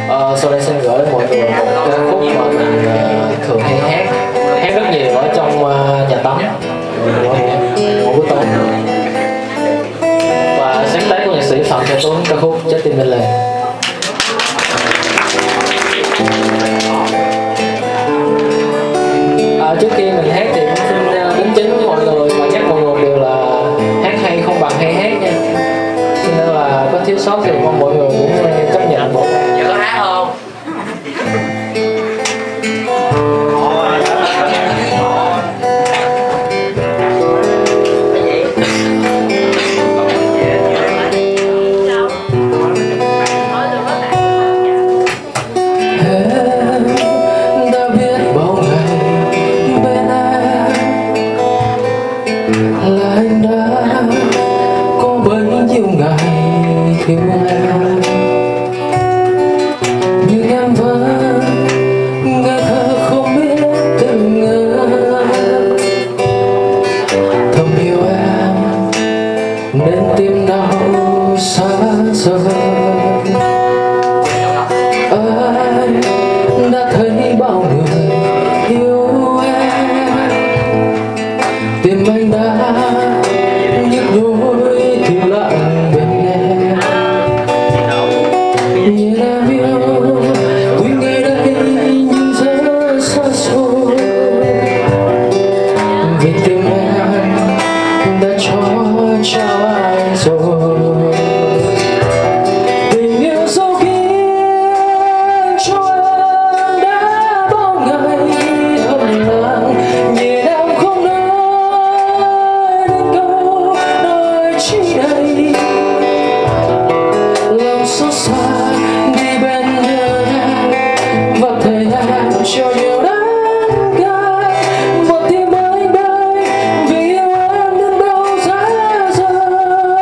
Sau đây xin gửi mọi người một ca khúc mà mình thường hay hát rất nhiều ở trong nhà tắm mỗi buổi tối, và sáng tác của nhạc sĩ Phạm Gia Tuấn, ca khúc Trái tim bên lề. Trước khi mình hát thì cũng xin đính chính với mọi người và nhắc mọi người đều là hát hay không bằng hay hát nha, cho nên là có thiếu sót thì mong mọi người cũng chấp nhận. Giờ có hát không? Thiếu em, nhưng em vẫn ngây thơ không biết từng ngờ thầm yêu em nên tim đau xa rời. Anh đã thấy bao người yêu em, tim anh đã nhức nhối thiếu lặng bên em. Nhìn em yêu vui ngày đây nhưng rất xa xôi, vì tim em đã trao anh rồi. Tình yêu sâu kín cho em đã bao ngày thầm lặng, nhìn em không nói nên câu nói chỉ đây. Lòng xót xa đi bên em và thầy em cho nhiều đắng cay. Một tim anh đây vì yêu em đến đâu giá rời,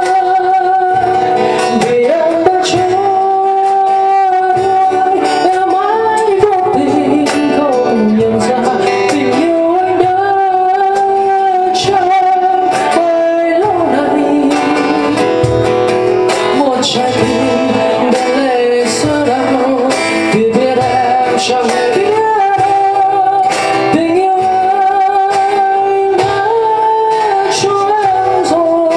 vì em đã trôi em mãi vô tình không nhận ra tình yêu anh đã cho bấy lâu nay. Một trái tim bên lề xưa đâu thì biết em chẳng hề biết đâu tình yêu anh đã cho em rồi.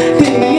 tình